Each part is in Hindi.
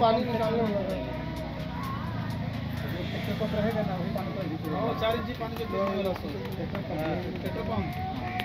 पानी निकालने वाला है। रहेगा ना वही पानी पर 4 इंची पानी के tractor pump.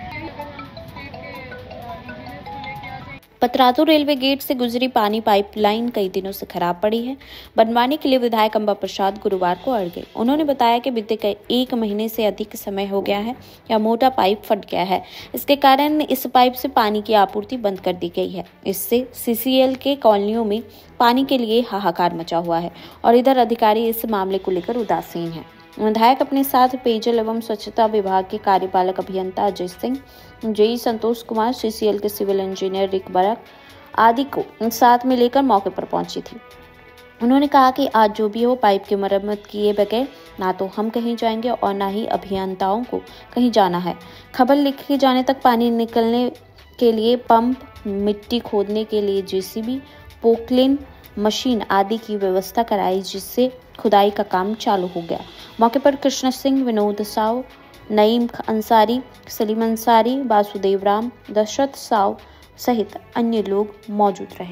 Patratu railway gate से गुजरी पानी पाइपलाइन कई दिनों से खराब पड़ी है। बनवाने के लिए विधायक अंबा प्रसाद गुरुवार को अड़ गए। उन्होंने बताया कि बीते 1 महीने से अधिक समय हो गया है या मोटा पाइप फट गया है। इसके कारण इस पाइप से पानी की आपूर्ति बंद कर दी गई है। इससे सीसीएल के कॉलोनियों में पानी के लिए हाहाकार मचा हुआ है और इधर अधिकारी इस मामले को लेकर उदासीन है। विधायक अपने साथ पेयजल एवं स्वच्छता विभाग के कार्यपालक अभियंता अजय सिंह, जेई संतोष कुमार, सीसीएल के सिविल इंजीनियर रिक बरक आदि को साथ में लेकर मौके पर पहुंची थी। उन्होंने कहा कि आज जो भी हो, पाइप की मरम्मत किए बगैर ना तो हम कहीं जाएंगे और ना ही अभियंताओं को कहीं जाना है। खबर लिखे जाने तक पानी निकलने के लिए पंप, मिट्टी खोदने के लिए जेसीबी, पोकलेन मशीन आदि की व्यवस्था कराई, जिससे खुदाई का काम चालू हो गया। मौके पर कृष्ण सिंह, विनोद साव, नईम अंसारी, सलीम अंसारी, वासुदेव राम, दशरथ साव सहित अन्य लोग मौजूद रहे।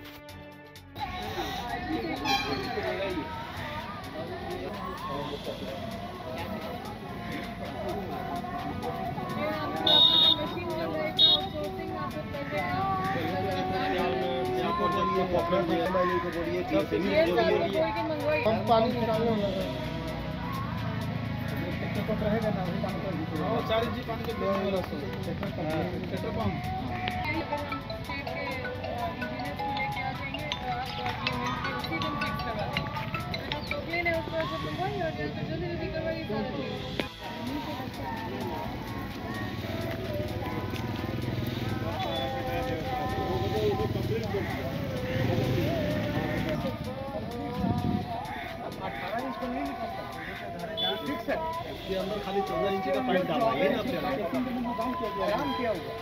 हम पानी निकालने वाला है। रहेगा ना वही पानी पर 4 इंची पानी के ट्रैक्टर पंप। इसके अंदर खाली 14 इंची का पाइप डाला है ना काम किया हुआ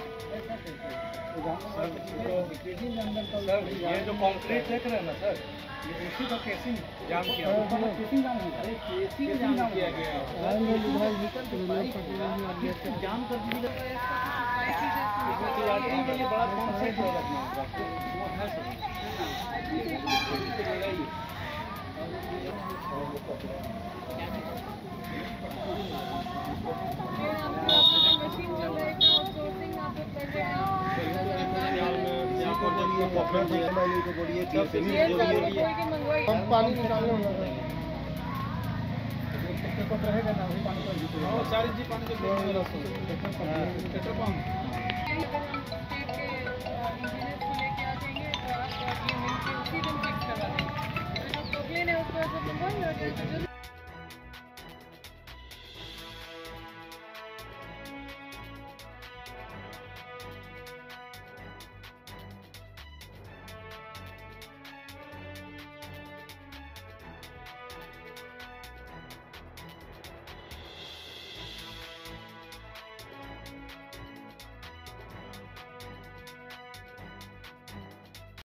सर। ये जो कंक्रीट देख रहे हैं ना सर, ये उसी का केसिंग जाम किया हुआ है। केसिंग जाम है, केसिंग जाम किया गया है। जाम कर दीजिए। बड़ा कॉन्सेप्ट हम पानी निकालने वाला है। रहेगा ना वही पानी पर 4 इंची पानी के ट्रैक्टर पंप।